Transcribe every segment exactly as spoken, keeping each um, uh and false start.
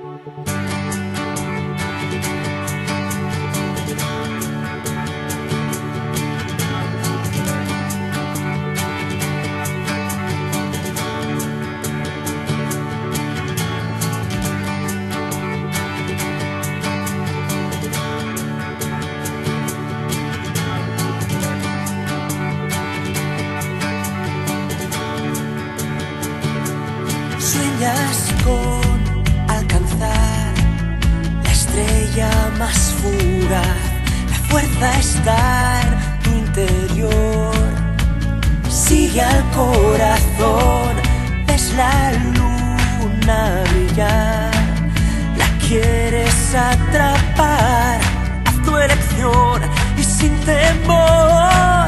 Sueñas con alcanzar la estrella más fugaz, la fuerza está en tu interior. Sigue al corazón, ves la luna brillar, la quieres atrapar, haz tu elección y sin temor,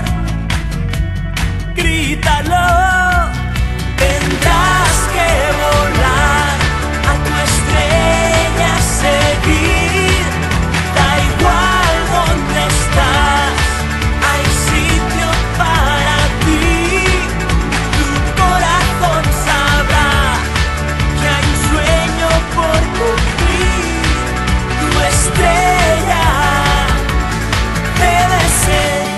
grítalo. Tendrás que volar, a tu estrella seguir, da igual dónde estás, hay sitio para ti. Tu corazón sabrá que hay un sueño por cumplir, tu estrella debe seguir.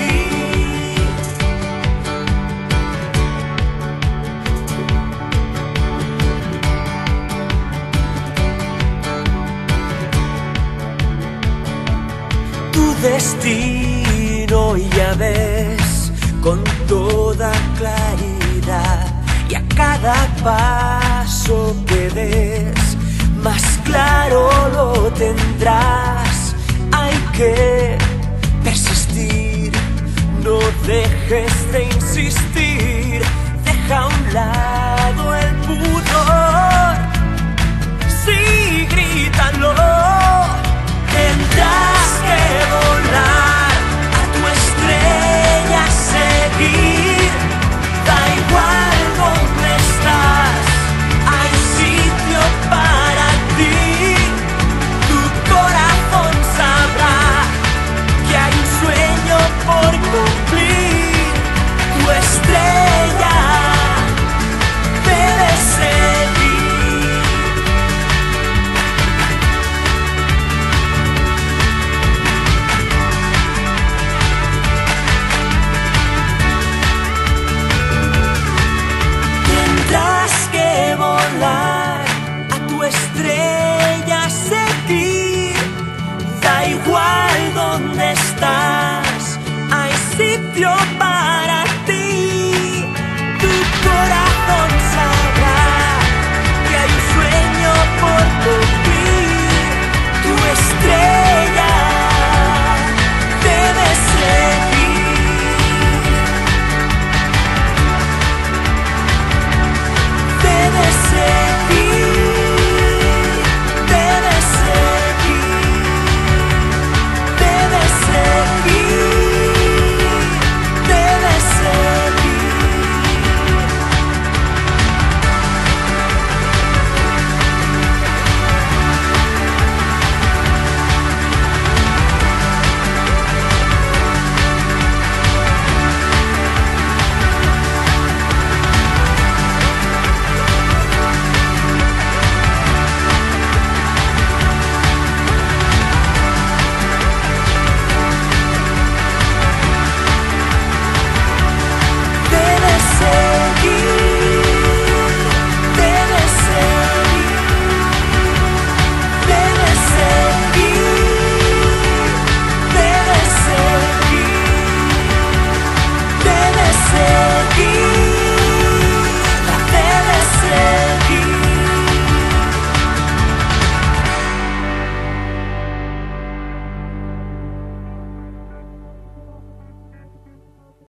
Destino ya ves con toda claridad, y a cada paso que des más claro lo tendrás. Hay que persistir, no dejes de insistir.